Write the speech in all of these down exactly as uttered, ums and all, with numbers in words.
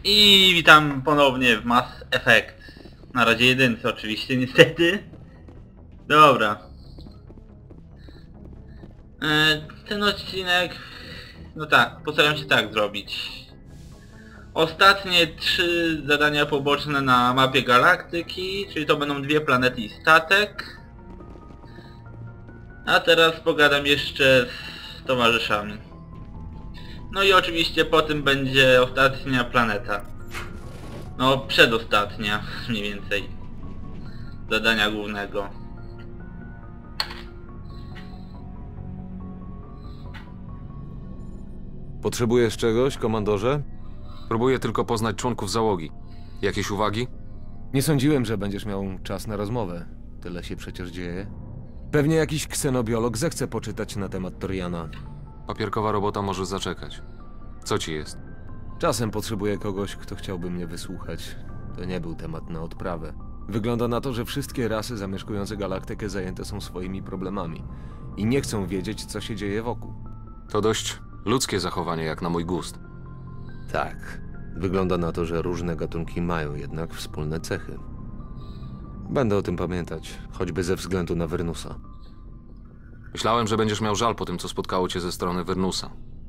I witam ponownie w Mass Effect. Na razie jedynce oczywiście, niestety. Dobra. E, ten odcinek... No tak, postaram się tak zrobić. Ostatnie trzy zadania poboczne na mapie galaktyki, czyli to będą dwie planety i statek. A teraz pogadam jeszcze z towarzyszami. No i oczywiście po tym będzie ostatnia planeta. No, przedostatnia, mniej więcej. Zadania głównego. Potrzebujesz czegoś, komandorze? Próbuję tylko poznać członków załogi. Jakieś uwagi? Nie sądziłem, że będziesz miał czas na rozmowę. Tyle się przecież dzieje. Pewnie jakiś ksenobiolog zechce poczytać na temat Toriana. Papierkowa robota może zaczekać. Co ci jest? Czasem potrzebuję kogoś, kto chciałby mnie wysłuchać. To nie był temat na odprawę. Wygląda na to, że wszystkie rasy zamieszkujące galaktykę zajęte są swoimi problemami. I nie chcą wiedzieć, co się dzieje wokół. To dość ludzkie zachowanie, jak na mój gust. Tak. Wygląda na to, że różne gatunki mają jednak wspólne cechy. Będę o tym pamiętać, choćby ze względu na Wernusa. Myślałem, że będziesz miał żal po tym, co spotkało cię ze strony Wernusa.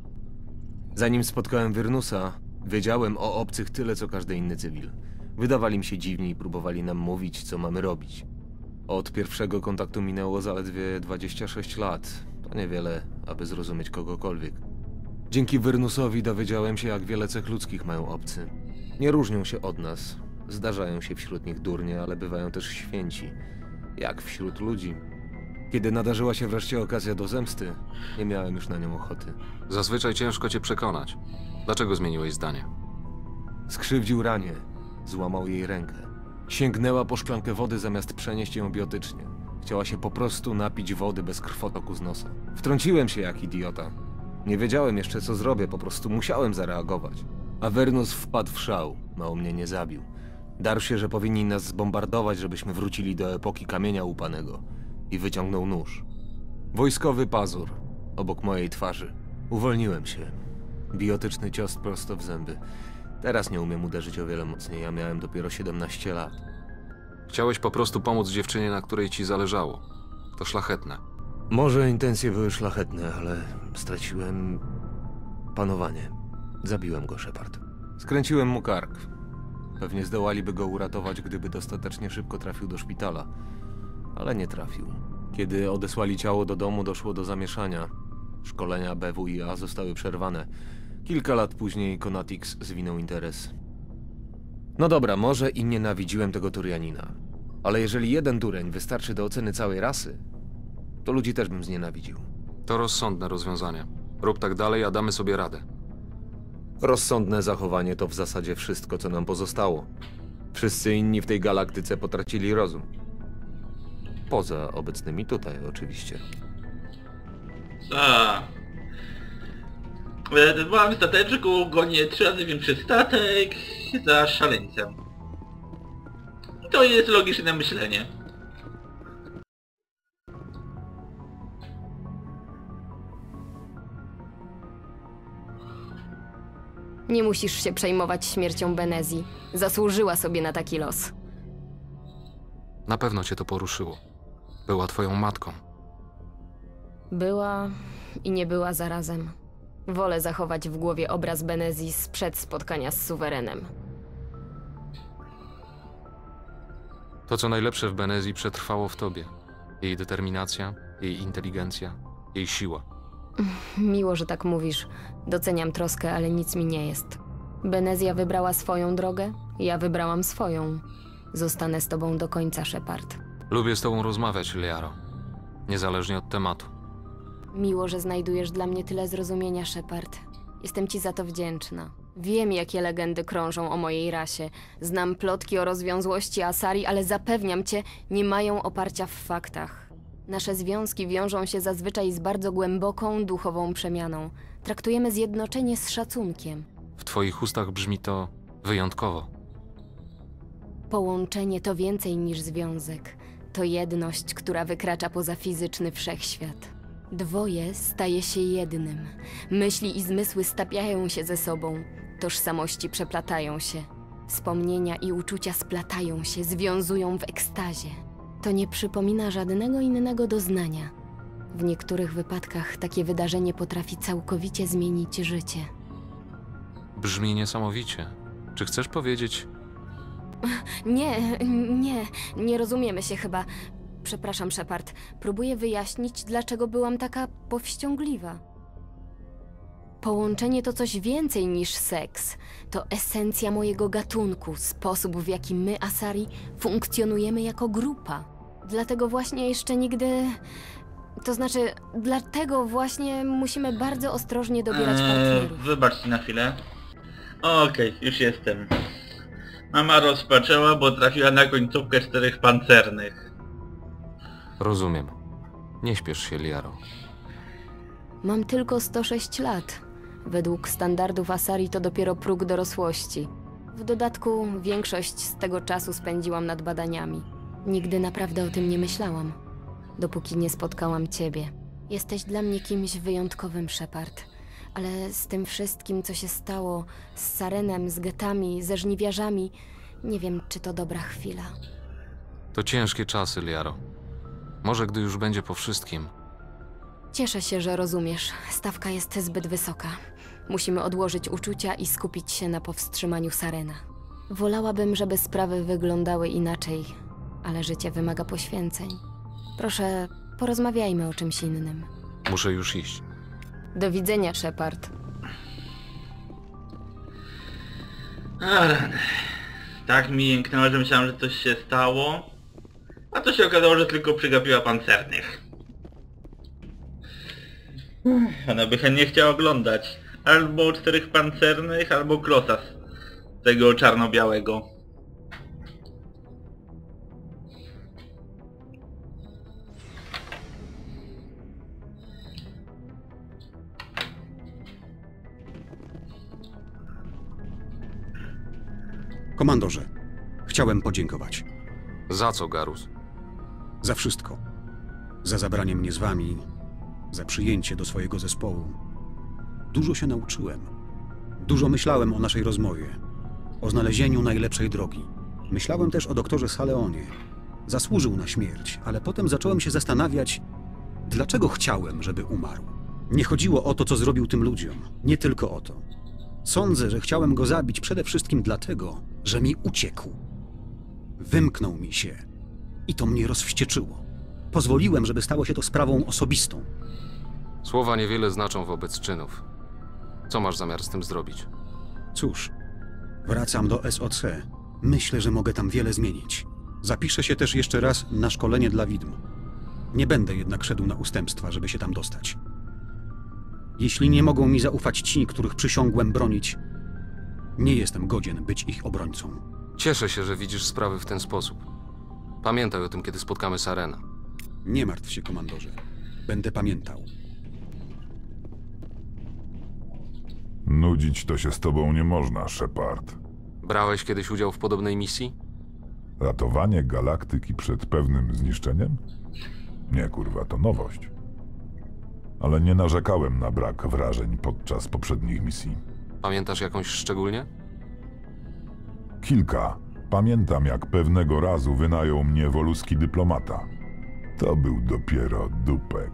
Zanim spotkałem Wernusa, wiedziałem o obcych tyle, co każdy inny cywil. Wydawali mi się dziwni i próbowali nam mówić, co mamy robić. Od pierwszego kontaktu minęło zaledwie dwadzieścia sześć lat. To niewiele, aby zrozumieć kogokolwiek. Dzięki Wernusowi dowiedziałem się, jak wiele cech ludzkich mają obcy. Nie różnią się od nas. Zdarzają się wśród nich durnie, ale bywają też święci. Jak wśród ludzi. Kiedy nadarzyła się wreszcie okazja do zemsty, nie miałem już na nią ochoty. Zazwyczaj ciężko cię przekonać. Dlaczego zmieniłeś zdanie? Skrzywdził ranię. Złamał jej rękę. Sięgnęła po szklankę wody, zamiast przenieść ją biotycznie. Chciała się po prostu napić wody bez krwotoku z nosa. Wtrąciłem się jak idiota. Nie wiedziałem jeszcze, co zrobię, po prostu musiałem zareagować. A Wernus wpadł w szał. Mało mnie nie zabił. Darł się, że powinni nas zbombardować, żebyśmy wrócili do epoki kamienia łupanego. I wyciągnął nóż. Wojskowy pazur. Obok mojej twarzy. Uwolniłem się. Biotyczny cios prosto w zęby. Teraz nie umiem uderzyć o wiele mocniej, ja miałem dopiero siedemnaście lat. Chciałeś po prostu pomóc dziewczynie, na której ci zależało. To szlachetne. Może intencje były szlachetne, ale straciłem panowanie. Zabiłem go, Shepard. Skręciłem mu kark. Pewnie zdołaliby go uratować, gdyby dostatecznie szybko trafił do szpitala. Ale nie trafił. Kiedy odesłali ciało do domu, doszło do zamieszania. Szkolenia B W I A zostały przerwane. Kilka lat później Konatix zwinął interes. No dobra, może i nienawidziłem tego Turianina. Ale jeżeli jeden dureń wystarczy do oceny całej rasy, to ludzi też bym znienawidził. To rozsądne rozwiązanie. Rób tak dalej, a damy sobie radę. Rozsądne zachowanie to w zasadzie wszystko, co nam pozostało. Wszyscy inni w tej galaktyce potracili rozum. Poza obecnymi tutaj, oczywiście. A. E, Mam stateczku, gonię trzy razy większy statek za szaleńcem. To jest logiczne myślenie. Nie musisz się przejmować śmiercią Benezji. Zasłużyła sobie na taki los. Na pewno cię to poruszyło. Była twoją matką. Była i nie była zarazem. Wolę zachować w głowie obraz Benezji sprzed spotkania z suwerenem. To, co najlepsze w Benezji, przetrwało w tobie. Jej determinacja, jej inteligencja, jej siła. Miło, że tak mówisz. Doceniam troskę, ale nic mi nie jest. Benezja wybrała swoją drogę, ja wybrałam swoją. Zostanę z tobą do końca, Shepard. Lubię z tobą rozmawiać, Liaro. Niezależnie od tematu. Miło, że znajdujesz dla mnie tyle zrozumienia, Shepard. Jestem ci za to wdzięczna. Wiem, jakie legendy krążą o mojej rasie. Znam plotki o rozwiązłości Asari, ale zapewniam cię, nie mają oparcia w faktach. Nasze związki wiążą się zazwyczaj z bardzo głęboką, duchową przemianą. Traktujemy zjednoczenie z szacunkiem. W twoich ustach brzmi to wyjątkowo. Połączenie to więcej niż związek. To jedność, która wykracza poza fizyczny wszechświat. Dwoje staje się jednym. Myśli i zmysły stapiają się ze sobą. Tożsamości przeplatają się. Wspomnienia i uczucia splatają się, związują w ekstazie. To nie przypomina żadnego innego doznania. W niektórych wypadkach takie wydarzenie potrafi całkowicie zmienić życie. Brzmi niesamowicie. Czy chcesz powiedzieć... Nie, nie, nie rozumiemy się chyba. Przepraszam, Shepard. Próbuję wyjaśnić, dlaczego byłam taka powściągliwa. Połączenie to coś więcej niż seks. To esencja mojego gatunku, sposób, w jaki my, Asari, funkcjonujemy jako grupa. Dlatego właśnie jeszcze nigdy... To znaczy, dlatego właśnie musimy bardzo ostrożnie dobierać Eee, partnerów. wybaczcie na chwilę. Okej, już jestem. Mama rozpaczała, bo trafiła na końcówkę czterech pancernych. Rozumiem. Nie śpiesz się, Liaro. Mam tylko sto sześć lat. Według standardów Asari to dopiero próg dorosłości. W dodatku większość z tego czasu spędziłam nad badaniami. Nigdy naprawdę o tym nie myślałam, dopóki nie spotkałam ciebie. Jesteś dla mnie kimś wyjątkowym, Shepard. Ale z tym wszystkim, co się stało, z Sarenem, z getami, ze żniwiarzami, nie wiem, czy to dobra chwila. To ciężkie czasy, Liaro. Może gdy już będzie po wszystkim... Cieszę się, że rozumiesz. Stawka jest zbyt wysoka. Musimy odłożyć uczucia i skupić się na powstrzymaniu Sarena. Wolałabym, żeby sprawy wyglądały inaczej, ale życie wymaga poświęceń. Proszę, porozmawiajmy o czymś innym. Muszę już iść. Do widzenia, Shepard. A rany. Tak mi jęknęło, że myślałem, że coś się stało. A to się okazało, że tylko przygapiła pancernych. Ona by chętnie chciała oglądać. Albo czterech pancernych, albo Klosa z tego czarno-białego. Komandorze, chciałem podziękować. Za co, Garus? Za wszystko. Za zabranie mnie z wami, za przyjęcie do swojego zespołu. Dużo się nauczyłem. Dużo myślałem o naszej rozmowie, o znalezieniu najlepszej drogi. Myślałem też o doktorze Saleonie. Zasłużył na śmierć, ale potem zacząłem się zastanawiać, dlaczego chciałem, żeby umarł. Nie chodziło o to, co zrobił tym ludziom. Nie tylko o to. Sądzę, że chciałem go zabić przede wszystkim dlatego, że mi uciekł. Wymknął mi się i to mnie rozwścieczyło. Pozwoliłem, żeby stało się to sprawą osobistą. Słowa niewiele znaczą wobec czynów. Co masz zamiar z tym zrobić? Cóż, wracam do S O C. Myślę, że mogę tam wiele zmienić. Zapiszę się też jeszcze raz na szkolenie dla widm. Nie będę jednak szedł na ustępstwa, żeby się tam dostać. Jeśli nie mogą mi zaufać ci, których przysiągłem bronić, nie jestem godzien być ich obrońcą. Cieszę się, że widzisz sprawy w ten sposób. Pamiętaj o tym, kiedy spotkamy Sarena. Nie martw się, komandorze. Będę pamiętał. Nudzić to się z tobą nie można, Shepard. Brałeś kiedyś udział w podobnej misji? Ratowanie galaktyki przed pewnym zniszczeniem? Nie, kurwa, to nowość. Ale nie narzekałem na brak wrażeń podczas poprzednich misji. Pamiętasz jakąś szczególnie? Kilka. Pamiętam, jak pewnego razu wynajął mnie woluski dyplomata. To był dopiero dupek.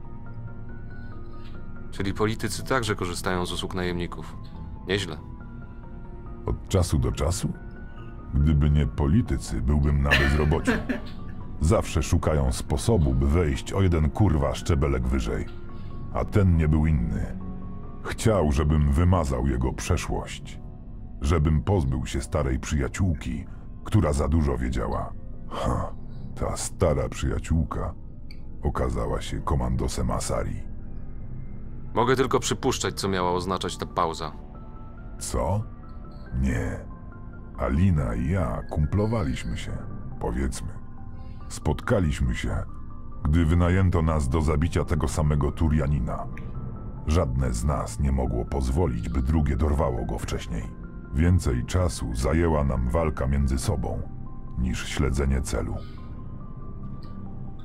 Czyli politycy także korzystają z usług najemników. Nieźle. Od czasu do czasu? Gdyby nie politycy, byłbym na bezrobociu. Zawsze szukają sposobu, by wejść o jeden kurwa szczebelek wyżej. A ten nie był inny. Chciał, żebym wymazał jego przeszłość. Żebym pozbył się starej przyjaciółki, która za dużo wiedziała. Ha, ta stara przyjaciółka okazała się komandosem Asari. Mogę tylko przypuszczać, co miała oznaczać ta pauza. Co? Nie. Alina i ja kumplowaliśmy się, powiedzmy. Spotkaliśmy się, gdy wynajęto nas do zabicia tego samego Turianina. Żadne z nas nie mogło pozwolić, by drugie dorwało go wcześniej. Więcej czasu zajęła nam walka między sobą, niż śledzenie celu.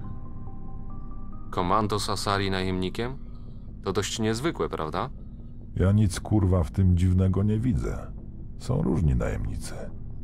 Komandos Asari najemnikiem? To dość niezwykłe, prawda? Ja nic kurwa w tym dziwnego nie widzę. Są różni najemnicy.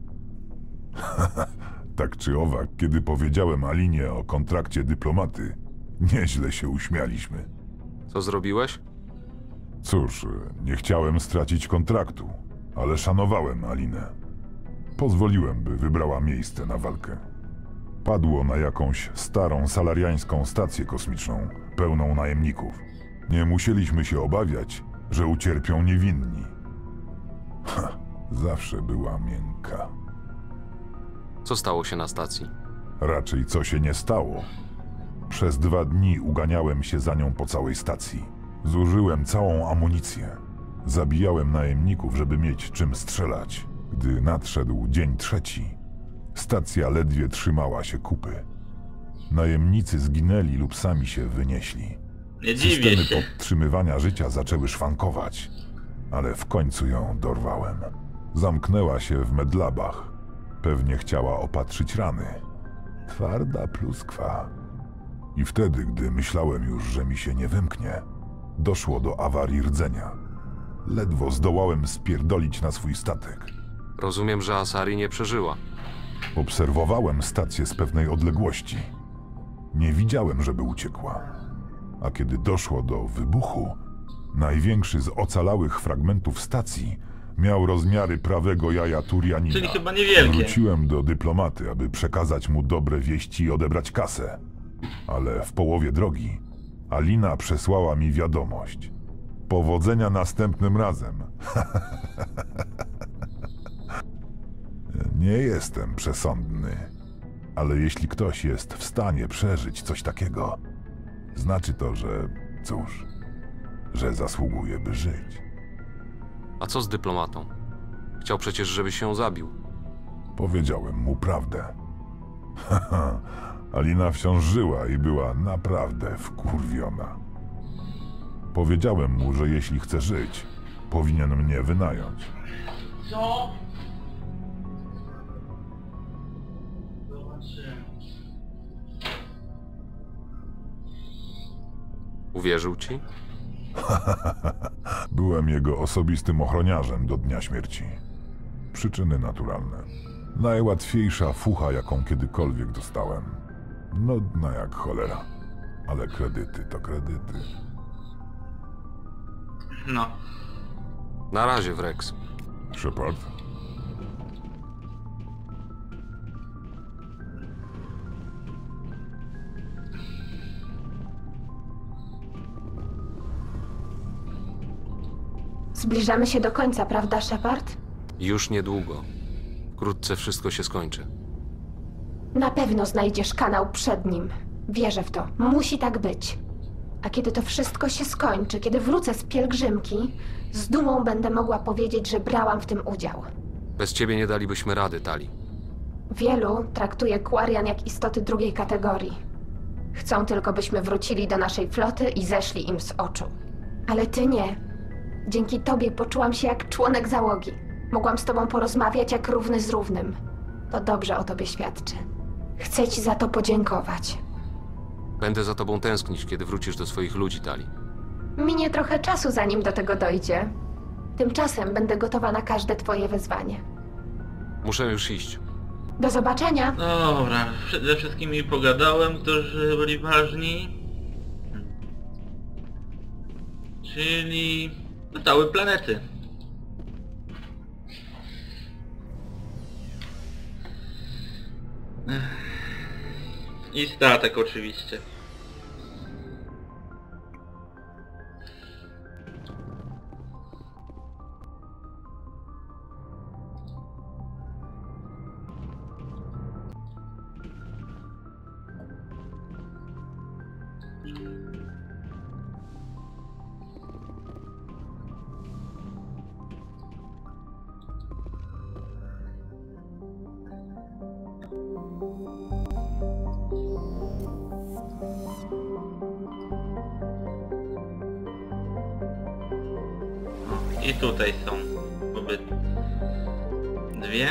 Tak czy owak, kiedy powiedziałem Alinie o kontrakcie dyplomaty, nieźle się uśmialiśmy. Co zrobiłeś? Cóż, nie chciałem stracić kontraktu, ale szanowałem Alinę. Pozwoliłem, by wybrała miejsce na walkę. Padło na jakąś starą salariańską stację kosmiczną, pełną najemników. Nie musieliśmy się obawiać, że ucierpią niewinni. Ha, zawsze była miękka. Co stało się na stacji? Raczej co się nie stało. Przez dwa dni uganiałem się za nią po całej stacji. Zużyłem całą amunicję. Zabijałem najemników, żeby mieć czym strzelać. Gdy nadszedł dzień trzeci, stacja ledwie trzymała się kupy. Najemnicy zginęli lub sami się wynieśli. Nie dziwię Systemy się. podtrzymywania życia zaczęły szwankować, ale w końcu ją dorwałem. Zamknęła się w medlabach. Pewnie chciała opatrzyć rany. Twarda pluskwa. I wtedy, gdy myślałem już, że mi się nie wymknie, doszło do awarii rdzenia. Ledwo zdołałem spierdolić na swój statek. Rozumiem, że Asari nie przeżyła. Obserwowałem stację z pewnej odległości. Nie widziałem, żeby uciekła. A kiedy doszło do wybuchu, największy z ocalałych fragmentów stacji miał rozmiary prawego jaja Turianina. Czyli chyba niewielkie. Wróciłem do dyplomaty, aby przekazać mu dobre wieści i odebrać kasę. Ale w połowie drogi Alina przesłała mi wiadomość. Powodzenia następnym razem. Nie jestem przesądny, ale jeśli ktoś jest w stanie przeżyć coś takiego, znaczy to, że cóż, że zasługuje, by żyć. A co z dyplomatą? Chciał przecież, żebyś się zabił. Powiedziałem mu prawdę. Haha, Alina wciąż żyła i była naprawdę wkurwiona. Powiedziałem mu, że jeśli chce żyć, powinien mnie wynająć. Co? Zobaczymy. Uwierzył ci? Byłem jego osobistym ochroniarzem do dnia śmierci. Przyczyny naturalne. Najłatwiejsza fucha, jaką kiedykolwiek dostałem. Nudna jak cholera. Ale kredyty to kredyty. No. Na razie, Wrex. Shepard? Zbliżamy się do końca, prawda, Shepard? Już niedługo. Wkrótce wszystko się skończy. Na pewno znajdziesz kanał przed nim. Wierzę w to. Musi tak być. A kiedy to wszystko się skończy, kiedy wrócę z pielgrzymki, z dumą będę mogła powiedzieć, że brałam w tym udział. Bez ciebie nie dalibyśmy rady, Tali. Wielu traktuje Quarian jak istoty drugiej kategorii. Chcą tylko, byśmy wrócili do naszej floty i zeszli im z oczu. Ale ty nie. Dzięki tobie poczułam się jak członek załogi. Mogłam z tobą porozmawiać jak równy z równym. To dobrze o tobie świadczy. Chcę ci za to podziękować. Będę za tobą tęsknić, kiedy wrócisz do swoich ludzi, Tali. Minie trochę czasu, zanim do tego dojdzie. Tymczasem będę gotowa na każde twoje wezwanie. Muszę już iść. Do zobaczenia! Dobra, ze wszystkimi pogadałem, którzy byli ważni. Czyli zostały planety. I statek oczywiście. I tutaj są obydwie.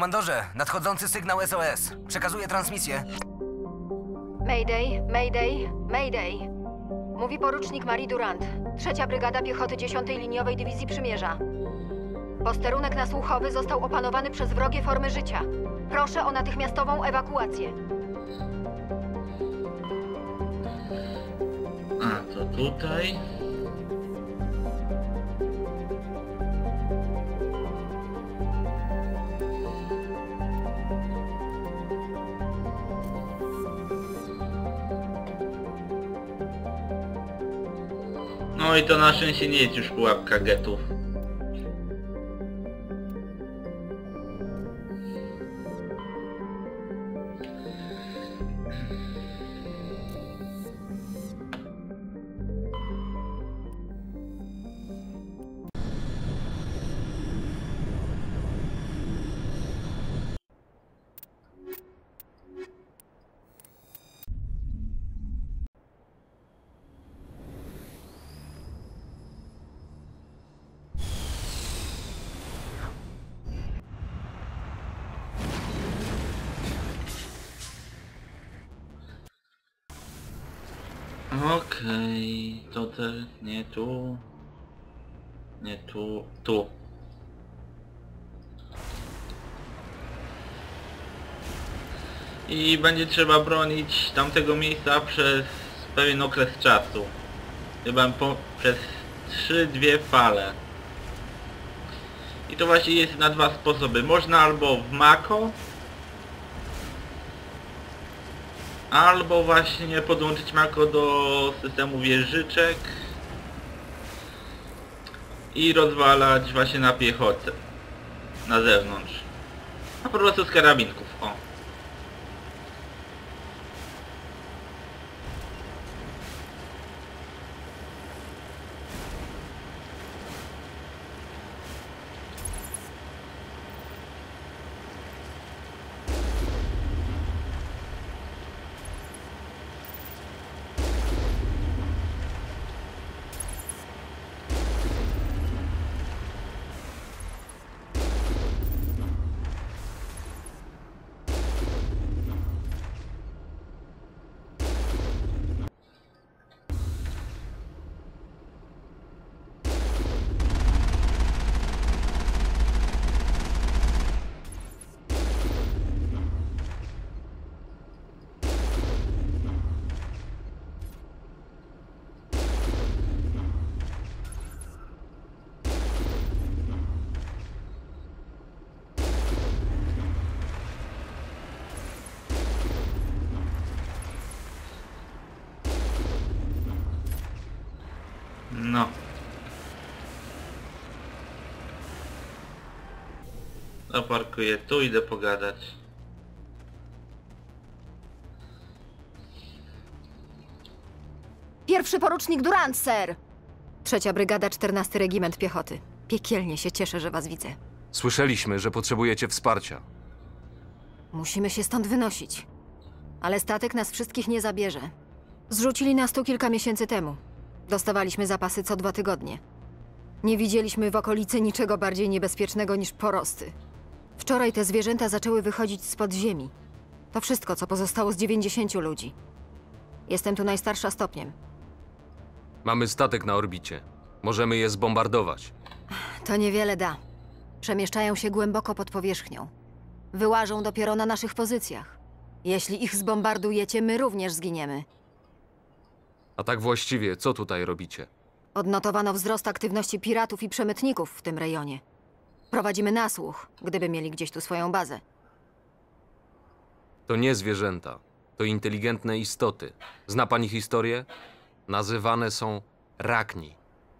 Komandorze, nadchodzący sygnał S O S. Przekazuję transmisję. Mayday, Mayday, Mayday. Mówi porucznik Marie Durant. Trzecia Brygada Piechoty dziesiątej Liniowej Dywizji Przymierza. Posterunek nasłuchowy został opanowany przez wrogie formy życia. Proszę o natychmiastową ewakuację. A, to tutaj. No i to na szczęście nie jest już pułapka getów. Okej, okay, to te, nie tu, nie tu, tu. I będzie trzeba bronić tamtego miejsca przez pewien okres czasu. Chyba po, przez trzy, dwie fale. I to właśnie jest na dwa sposoby. Można albo w Mako, albo właśnie podłączyć Mako do systemu wieżyczek i rozwalać właśnie na piechotę na zewnątrz. A po prostu z karabinków, o. No. Zaparkuję tu, idę pogadać. Pierwszy porucznik Durant, sir! Trzecia Brygada, czternasty Regiment Piechoty. Piekielnie się cieszę, że was widzę. Słyszeliśmy, że potrzebujecie wsparcia. Musimy się stąd wynosić. Ale statek nas wszystkich nie zabierze. Zrzucili nas tu kilka miesięcy temu. Dostawaliśmy zapasy co dwa tygodnie. Nie widzieliśmy w okolicy niczego bardziej niebezpiecznego niż porosty. Wczoraj te zwierzęta zaczęły wychodzić spod ziemi. To wszystko, co pozostało z dziewięćdziesięciu ludzi. Jestem tu najstarsza stopniem. Mamy statek na orbicie. Możemy je zbombardować. To niewiele da. Przemieszczają się głęboko pod powierzchnią. Wyłażą dopiero na naszych pozycjach. Jeśli ich zbombardujecie, my również zginiemy. A tak właściwie, co tutaj robicie? Odnotowano wzrost aktywności piratów i przemytników w tym rejonie. Prowadzimy nasłuch, gdyby mieli gdzieś tu swoją bazę. To nie zwierzęta. To inteligentne istoty. Zna pani historię? Nazywane są Rakni.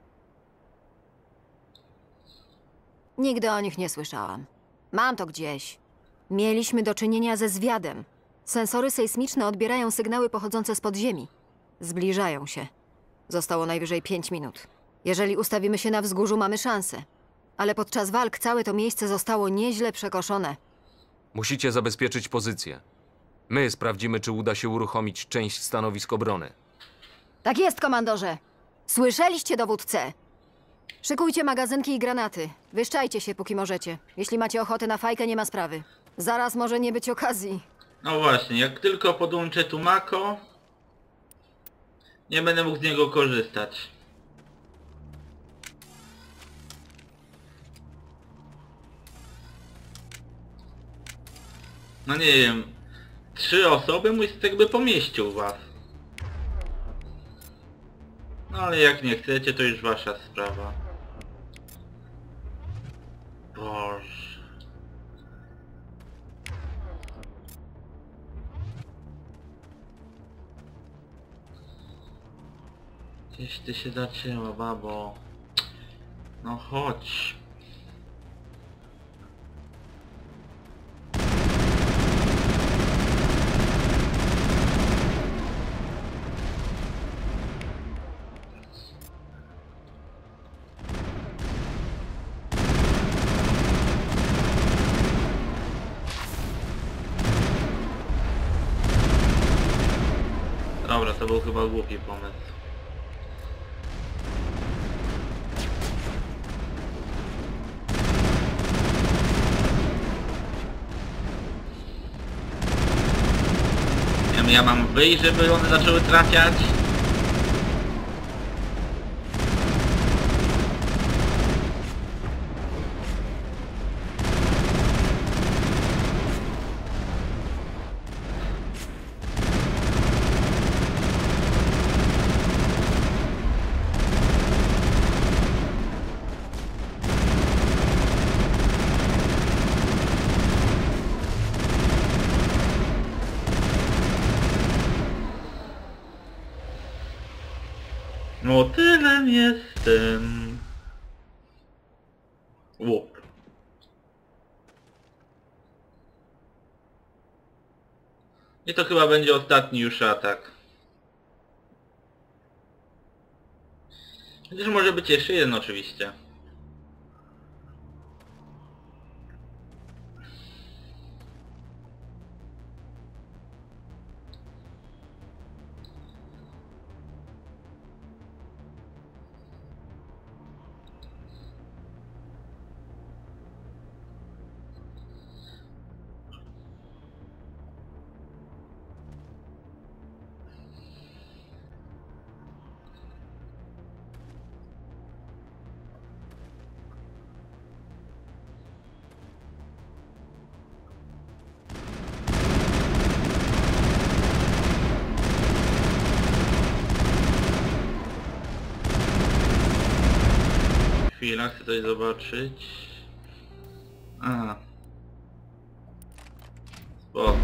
Nigdy o nich nie słyszałam. Mam to gdzieś. Mieliśmy do czynienia ze zwiadem. Sensory sejsmiczne odbierają sygnały pochodzące z podziemi. Zbliżają się. Zostało najwyżej pięć minut. Jeżeli ustawimy się na wzgórzu, mamy szansę. Ale podczas walk całe to miejsce zostało nieźle przekoszone. Musicie zabezpieczyć pozycję. My sprawdzimy, czy uda się uruchomić część stanowisk obrony. Tak jest, komandorze. Słyszeliście, dowódcę? Szykujcie magazynki i granaty. Wyszczajcie się, póki możecie. Jeśli macie ochotę na fajkę, nie ma sprawy. Zaraz może nie być okazji. No właśnie, jak tylko podłączę tu Mako, nie będę mógł z niego korzystać. No nie wiem, trzy osoby mój stek by pomieścił was. No ale jak nie chcecie, to już wasza sprawa. Boże. Gdzieś ty się zacięła, babo. No chodź. Dobra, to był chyba głupi pomysł. Nie wiem, ja mam wyjść, żeby one zaczęły trafiać? Motylem jestem. Łup. I to chyba będzie ostatni już atak. Chociaż może być jeszcze jeden oczywiście. Chwila, chcę coś zobaczyć. A. Spoko.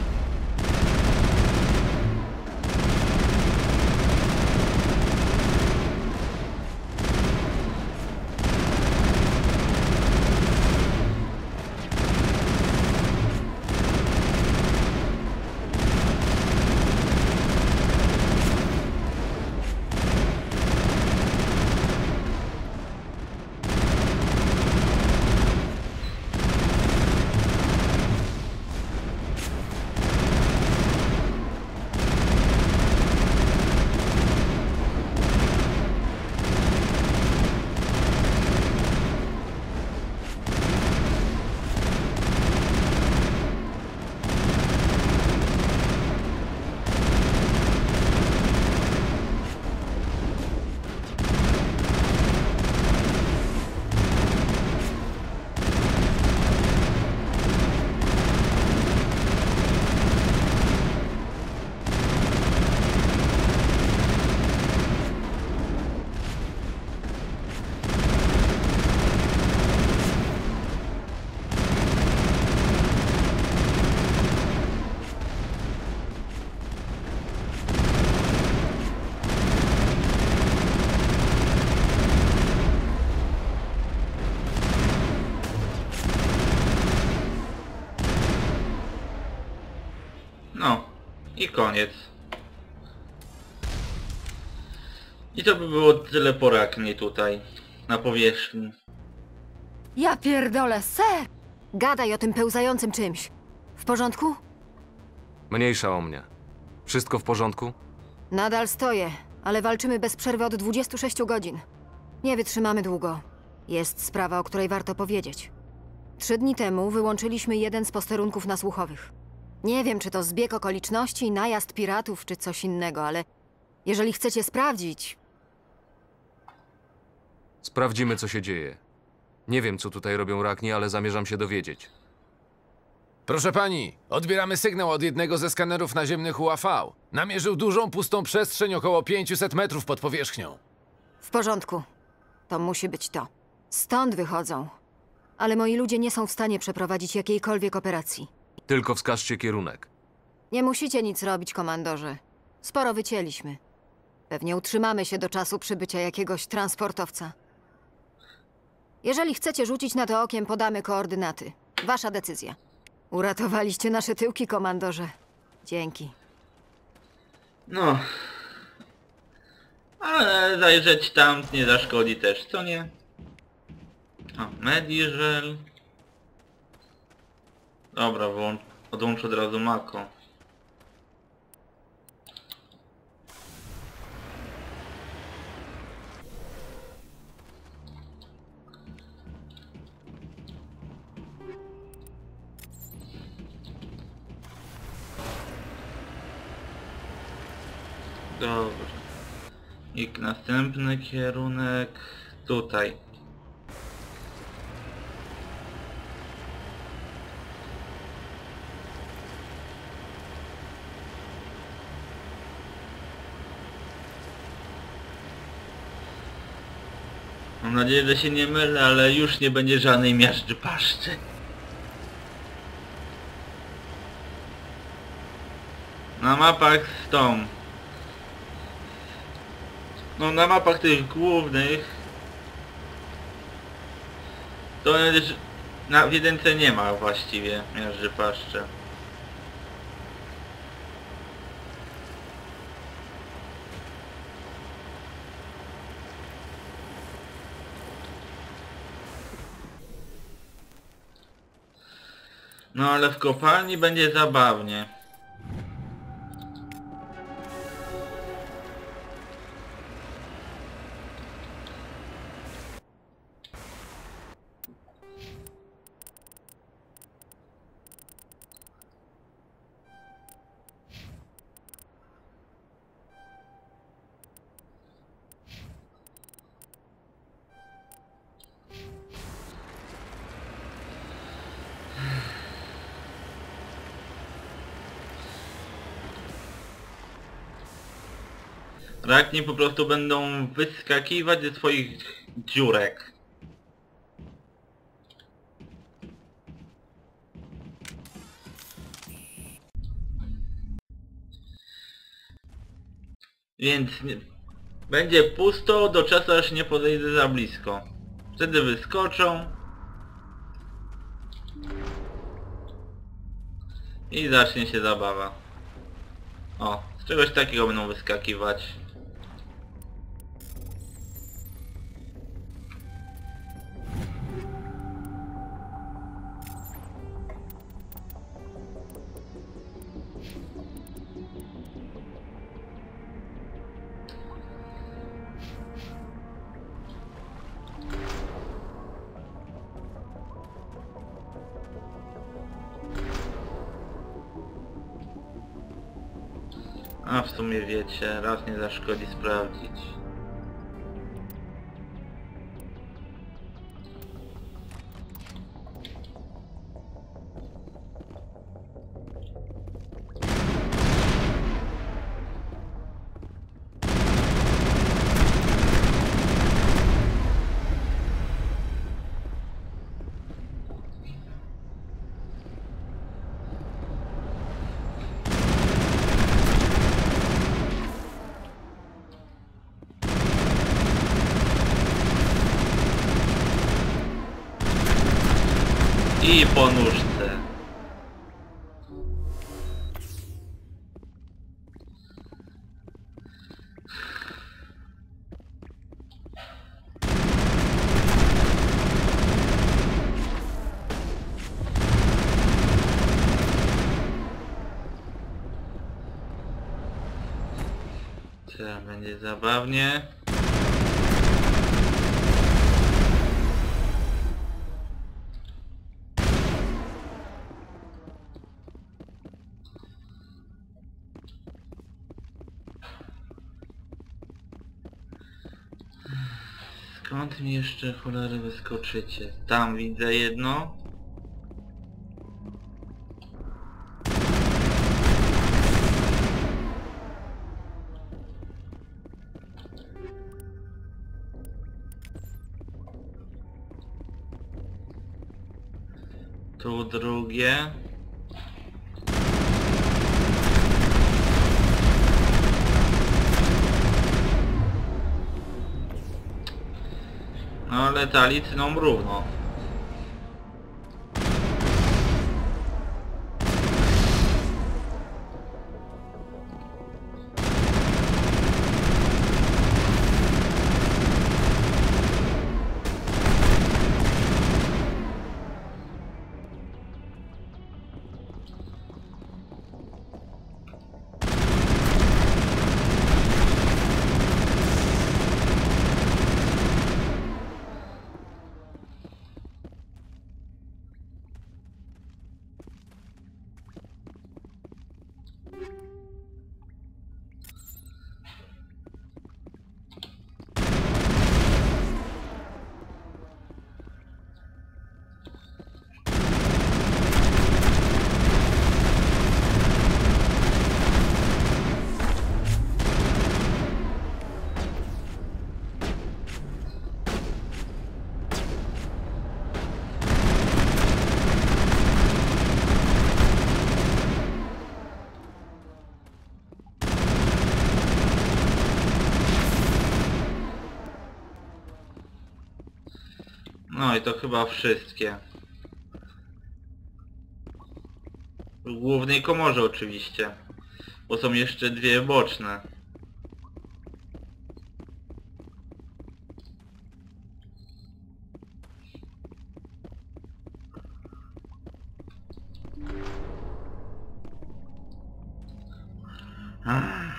No i koniec. I to by było tyle poraknie tutaj, na powierzchni. Ja pierdolę, ser! Gadaj o tym pełzającym czymś. W porządku? Mniejsza o mnie. Wszystko w porządku? Nadal stoję, ale walczymy bez przerwy od dwudziestu sześciu godzin. Nie wytrzymamy długo. Jest sprawa, o której warto powiedzieć. Trzy dni temu wyłączyliśmy jeden z posterunków nasłuchowych. Nie wiem, czy to zbieg okoliczności, najazd piratów, czy coś innego, ale jeżeli chcecie sprawdzić... Sprawdzimy, co się dzieje. Nie wiem, co tutaj robią Rachni, ale zamierzam się dowiedzieć. Proszę pani, odbieramy sygnał od jednego ze skanerów naziemnych U A V. Namierzył dużą, pustą przestrzeń około pięćset metrów pod powierzchnią. W porządku. To musi być to. Stąd wychodzą. Ale moi ludzie nie są w stanie przeprowadzić jakiejkolwiek operacji. Tylko wskażcie kierunek. Nie musicie nic robić, komandorze. Sporo wycięliśmy. Pewnie utrzymamy się do czasu przybycia jakiegoś transportowca. Jeżeli chcecie rzucić na to okiem, podamy koordynaty. Wasza decyzja. Uratowaliście nasze tyłki, komandorze. Dzięki. No. Ale zajrzeć tam nie zaszkodzi też, co nie? O, Mediżel. Dobra, włącz, odłącz od razu Mako. Dobra. I następny kierunek tutaj. Mam nadzieję, że się nie mylę, ale już nie będzie żadnej miażdży paszczy. Na mapach z tą. No na mapach tych głównych to na w jedynce nie ma właściwie miażdży paszczy. No ale w kopalni będzie zabawnie. Rachni po prostu będą wyskakiwać ze swoich dziurek. Więc nie, będzie pusto do czasu, aż nie podejdę za blisko. Wtedy wyskoczą. I zacznie się zabawa. O, z czegoś takiego będą wyskakiwać. A w sumie wiecie, raz nie zaszkodzi sprawdzić. I po nóżce. Teraz będzie zabawnie. Skąd mi jeszcze cholery wyskoczycie? Tam widzę jedno. Tu drugie. No letali cyną równo. No i to chyba wszystkie. W głównej komorze oczywiście, bo są jeszcze dwie boczne. Ah.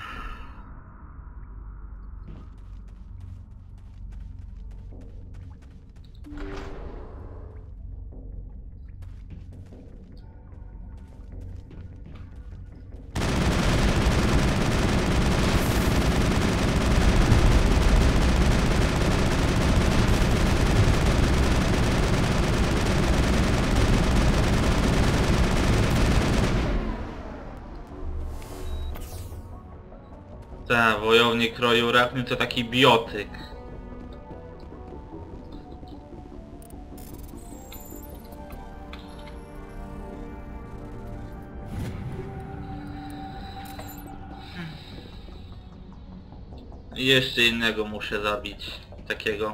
Tak, wojownik kroju Rachny to taki biotyk. I jeszcze innego muszę zabić, takiego.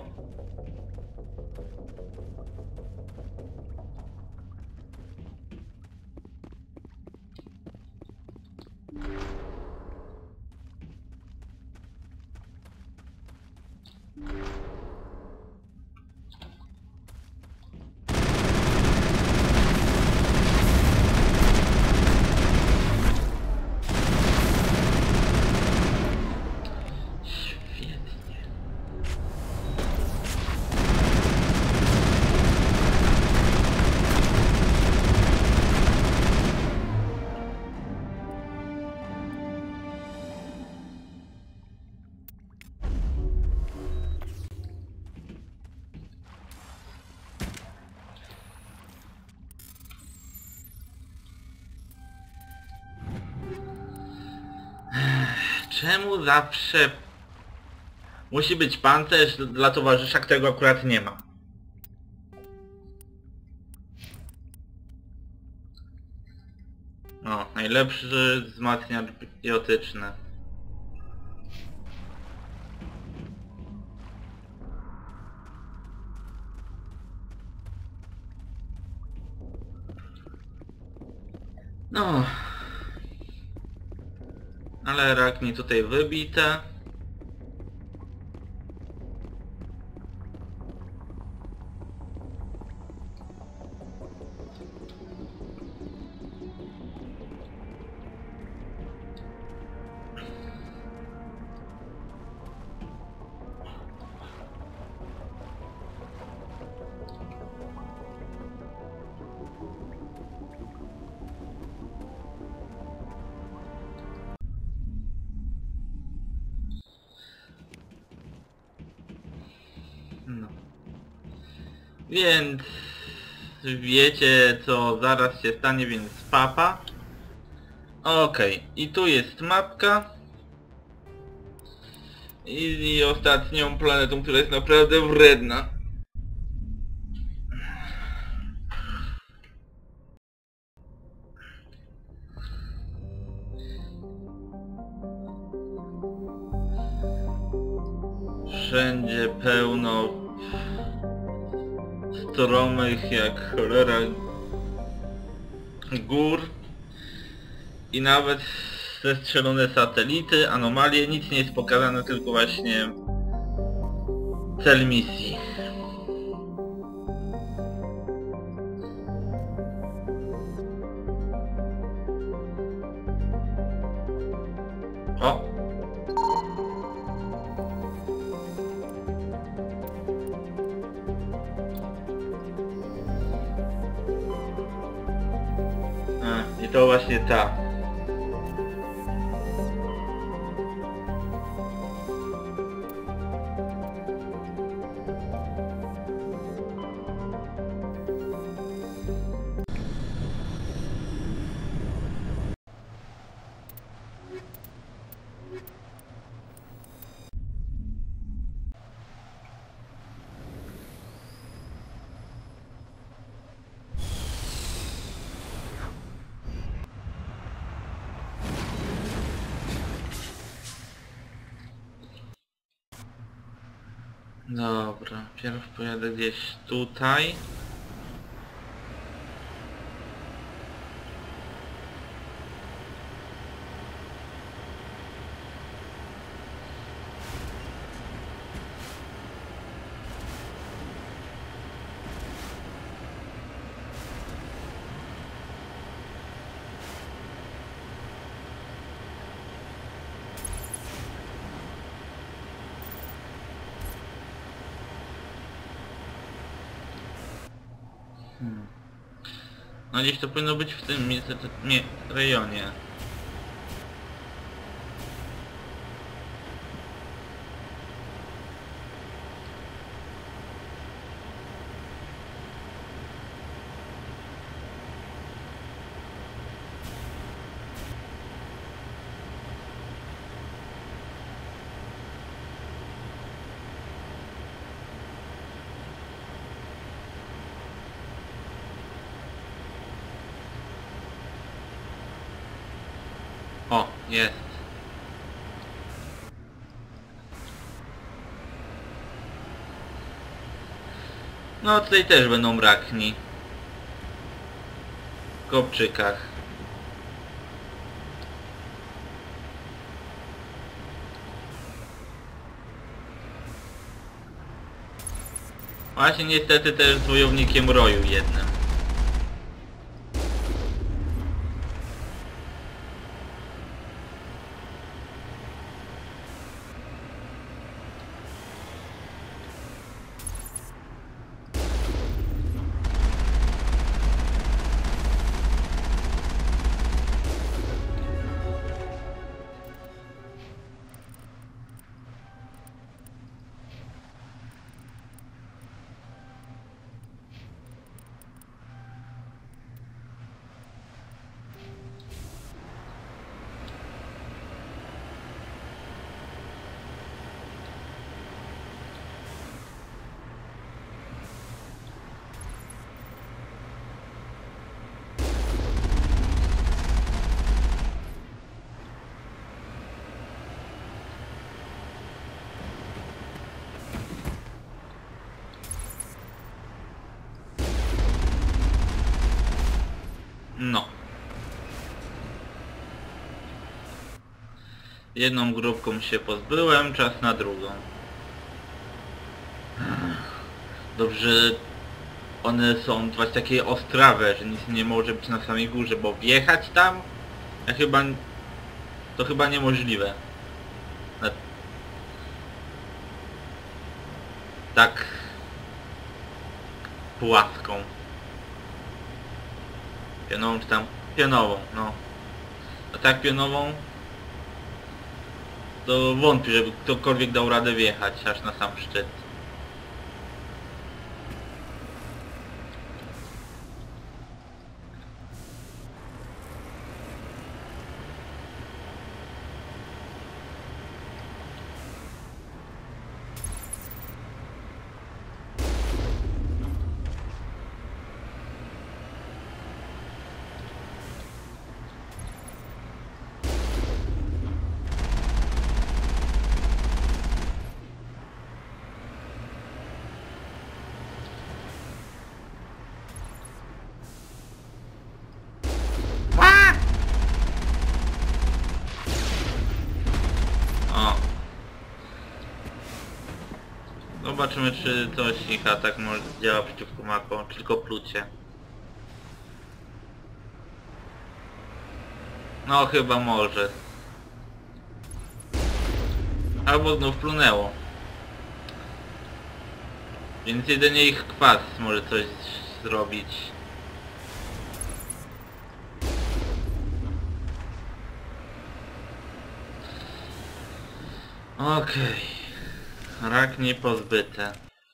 Czemu zawsze musi być pancerz dla towarzysza, którego akurat nie ma? No, najlepszy wzmacniacz biotyczny. No. Ale Rachni tutaj wybite. Więc wiecie co zaraz się stanie, więc papa. Okej, okay. I tu jest mapka. I, I ostatnią planetą, która jest naprawdę wredna. Wszędzie pełno stromych jak cholera gór i nawet zestrzelone satelity, anomalie, nic nie jest pokazane, tylko właśnie cel misji. O! A, i to właśnie ta. Dobra, pierw pojadę gdzieś tutaj. Hmm. No gdzieś to powinno być w tym miejscu, nie, rejonie. O, jest. No tutaj też będą brakni. W kopczykach. Właśnie niestety też z wojownikiem roju jednym. No. Jedną grupką się pozbyłem, czas na drugą. Dobrze, one są właśnie takie ostrawe, że nic nie może być na samej górze, bo wjechać tam, ja chyba, to chyba niemożliwe. Na... Tak płaską. Pionową czy tam pionową, no. A tak pionową to wątpię, żeby ktokolwiek dał radę wjechać aż na sam szczyt. Zobaczymy, czy coś ich atak może działa przeciwko Mako, czy tylko plucie. No chyba może. Albo znów plunęło. Więc jedynie ich kwas może coś zrobić. Okej. Okay. Rakni pozbyte.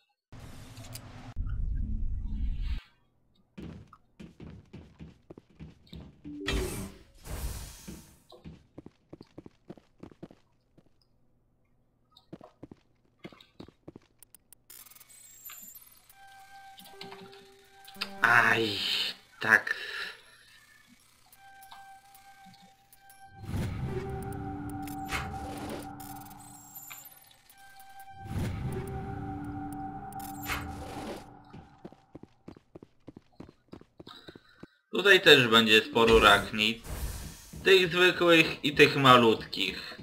Aj, tak. Tutaj też będzie sporo rakni. Tych zwykłych i tych malutkich.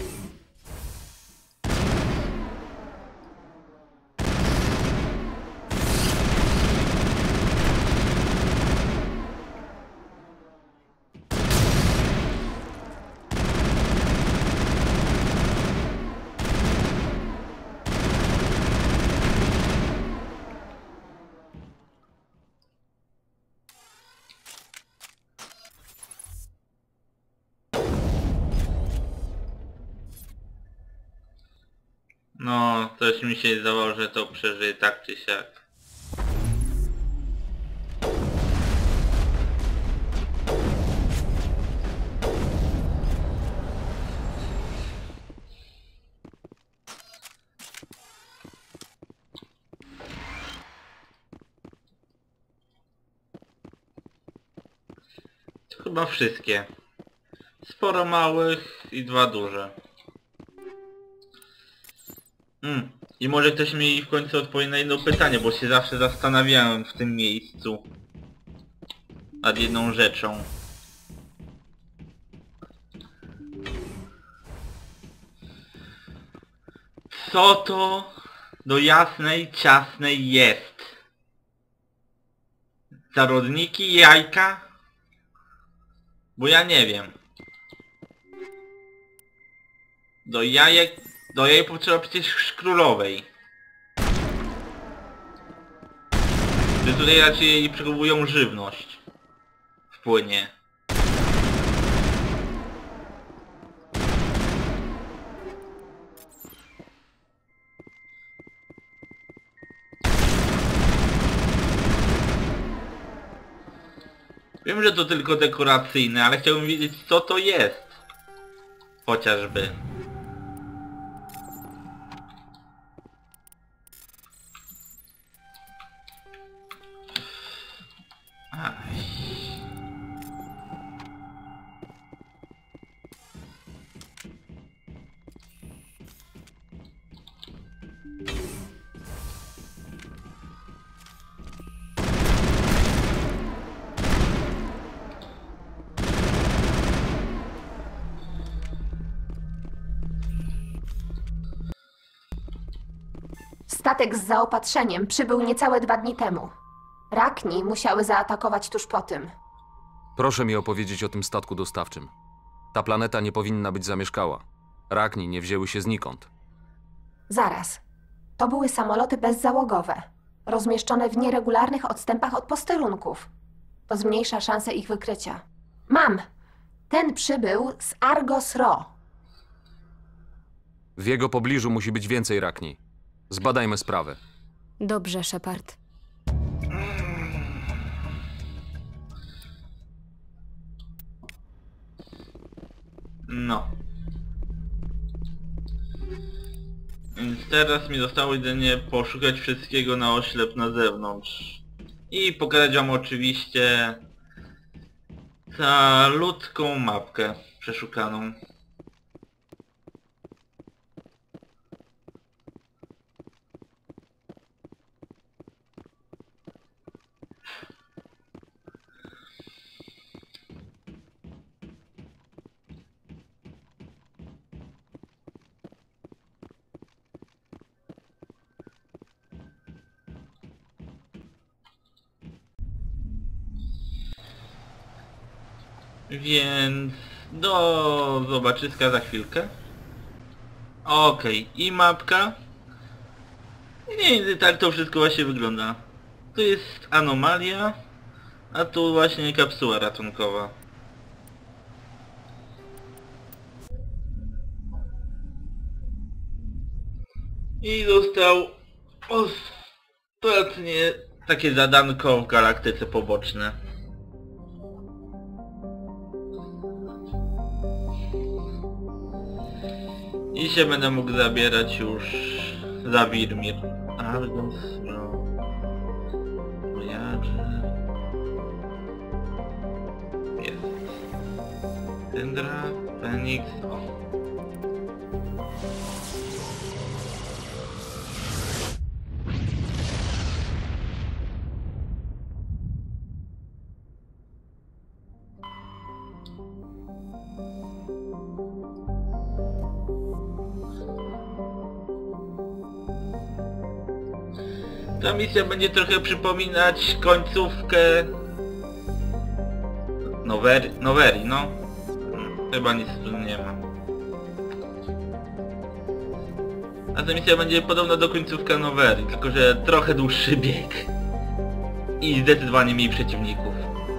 No, coś mi się zdawało, że to przeżyje tak czy siak. To chyba wszystkie. Sporo małych i dwa duże. Hmm. I może ktoś mi w końcu odpowie na jedno pytanie, bo się zawsze zastanawiałem w tym miejscu nad jedną rzeczą. Co to do jasnej, ciasnej jest? Zarodniki, jajka? Bo ja nie wiem. Do jajek... Do jaj potrzeba przecież królowej. Że tutaj raczej jej przechowują żywność. W płynie. Wiem, że to tylko dekoracyjne, ale chciałbym wiedzieć, co to jest. Chociażby. Statek z zaopatrzeniem przybył niecałe dwa dni temu. Rakni musiały zaatakować tuż po tym. Proszę mi opowiedzieć o tym statku dostawczym. Ta planeta nie powinna być zamieszkała. Rakni nie wzięły się znikąd. Zaraz. To były samoloty bezzałogowe, rozmieszczone w nieregularnych odstępach od posterunków. To zmniejsza szanse ich wykrycia. Mam! Ten przybył z Argos Ro. W jego pobliżu musi być więcej Rakni. Zbadajmy sprawę. Dobrze, Shepard. No. Więc teraz mi zostało jedynie poszukać wszystkiego na oślep na zewnątrz. I pokazać wam oczywiście calutką mapkę przeszukaną. Więc do zobaczyska za chwilkę. Okej, okay. I mapka. I tak to wszystko właśnie wygląda. Tu jest anomalia, a tu właśnie kapsuła ratunkowa. I został ostatnie takie zadanko w galaktyce poboczne. I się będę mógł zabierać już za Wirmir. Argos, no... Voyager... Jest... Syndra, Phoenix... O. Ta misja będzie trochę przypominać końcówkę Nowerii, Nowerii, no. Chyba nic tu nie ma. A ta misja będzie podobna do końcówka Nowerii, tylko że trochę dłuższy bieg. I zdecydowanie mniej przeciwników.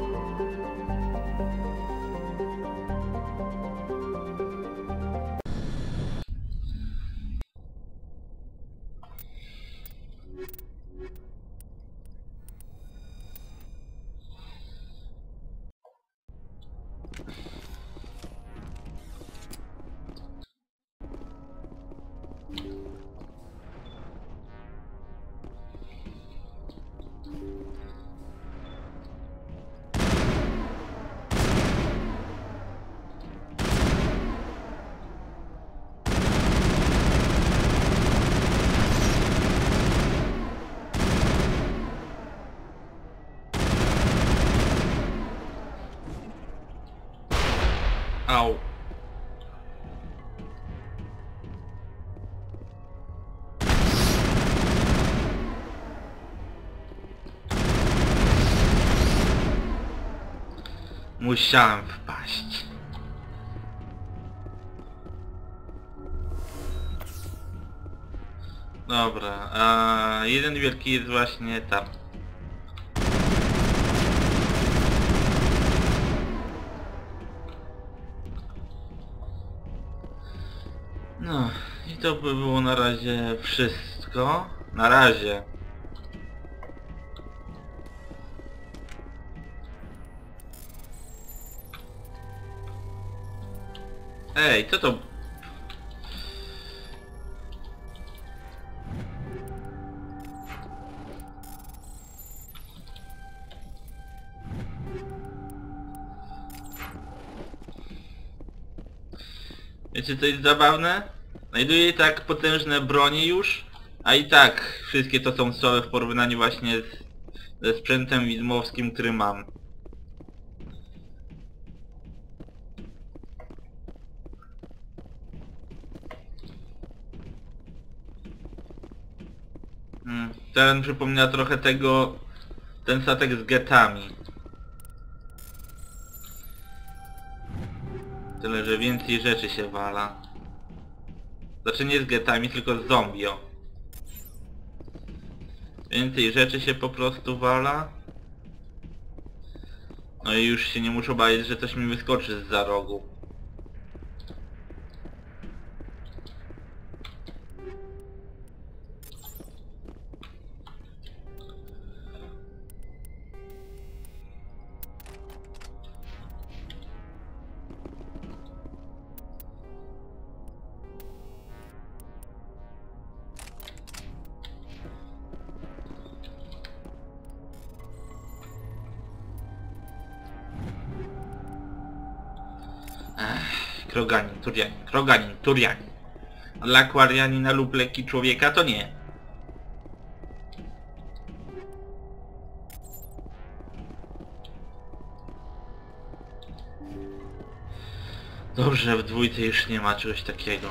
Au. Musiałem wpaść. Dobra, a jeden wielki jest właśnie tam. No, i to by było na razie wszystko. Na razie. Ej, co to? Wiecie co jest zabawne? Znajduję tak potężne bronie już, a i tak wszystkie to są słabe w porównaniu właśnie z, ze sprzętem widmowskim, który mam. Hmm, teren przypomina trochę tego, ten statek z getami. Tyle, że więcej rzeczy się wala. Znaczy nie z getami, tylko z zombio. Więcej rzeczy się po prostu wala. No i już się nie muszę bać, że coś mi wyskoczy zza rogu. Kroganin, Turianin, Kroganin, Turianin. A dla Quarianina lub lekki człowieka to nie. Dobrze, w dwójce już nie ma czegoś takiego.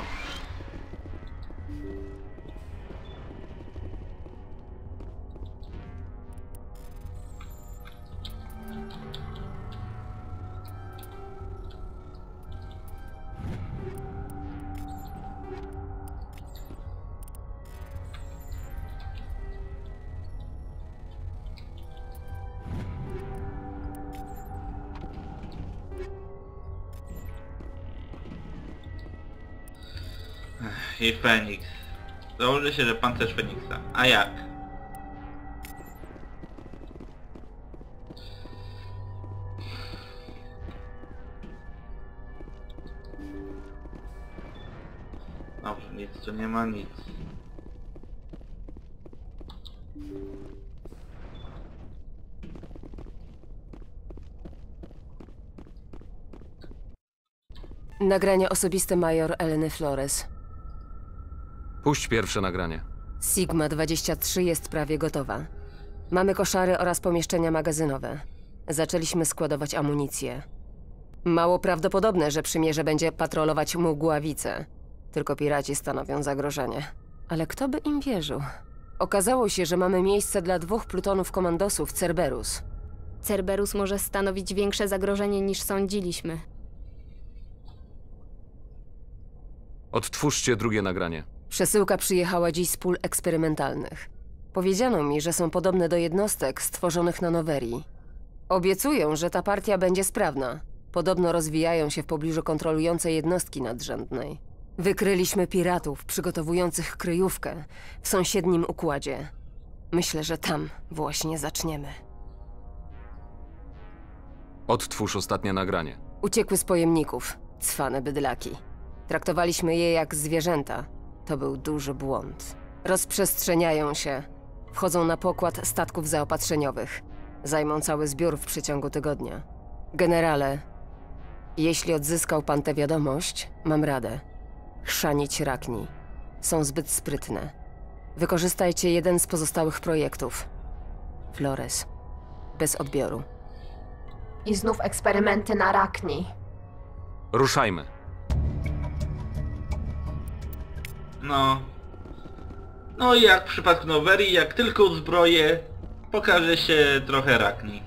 Ech, I Feniks. Założy się, że pancerz Feniksa. A jak? Dobrze, nic tu nie ma, nic. Nagranie osobiste major Eleny Flores. Puść pierwsze nagranie. Sigma dwadzieścia trzy jest prawie gotowa. Mamy koszary oraz pomieszczenia magazynowe. Zaczęliśmy składować amunicję. Mało prawdopodobne, że przymierze będzie patrolować Mgławice. Tylko piraci stanowią zagrożenie. Ale kto by im wierzył? Okazało się, że mamy miejsce dla dwóch plutonów komandosów Cerberus. Cerberus może stanowić większe zagrożenie niż sądziliśmy. Odtwórzcie drugie nagranie. Przesyłka przyjechała dziś z pól eksperymentalnych. Powiedziano mi, że są podobne do jednostek stworzonych na Noverii. Obiecują, że ta partia będzie sprawna. Podobno rozwijają się w pobliżu kontrolującej jednostki nadrzędnej. Wykryliśmy piratów przygotowujących kryjówkę w sąsiednim układzie. Myślę, że tam właśnie zaczniemy. Odtwórz ostatnie nagranie. Uciekły z pojemników, cwane bydlaki. Traktowaliśmy je jak zwierzęta. To był duży błąd. Rozprzestrzeniają się. Wchodzą na pokład statków zaopatrzeniowych. Zajmą cały zbiór w przeciągu tygodnia. Generale, jeśli odzyskał pan tę wiadomość, mam radę. Chrzanić Rakni. Są zbyt sprytne. Wykorzystajcie jeden z pozostałych projektów. Flores. Bez odbioru. I znów eksperymenty na Rakni. Ruszajmy. No. No i jak w przypadku Noverii, jak tylko uzbroję, pokaże się trochę Rakni.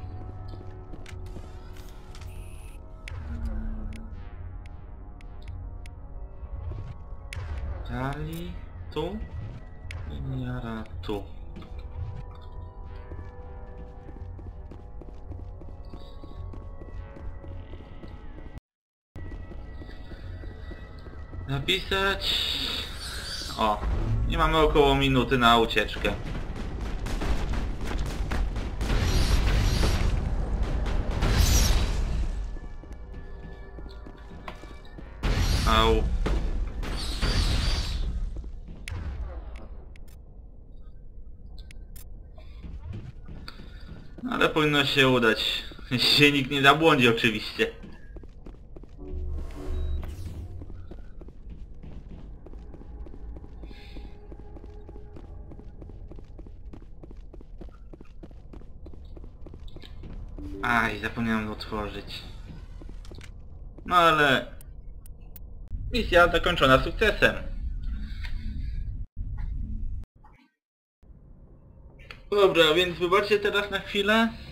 Tali tu i Jara tu. Napisać... O, i mamy około minuty na ucieczkę. Au. Ale powinno się udać. Jeśli się nikt nie zabłądzi oczywiście. Aj, zapomniałem otworzyć. No ale... misja zakończona sukcesem. Dobra, więc wybaczcie teraz na chwilę.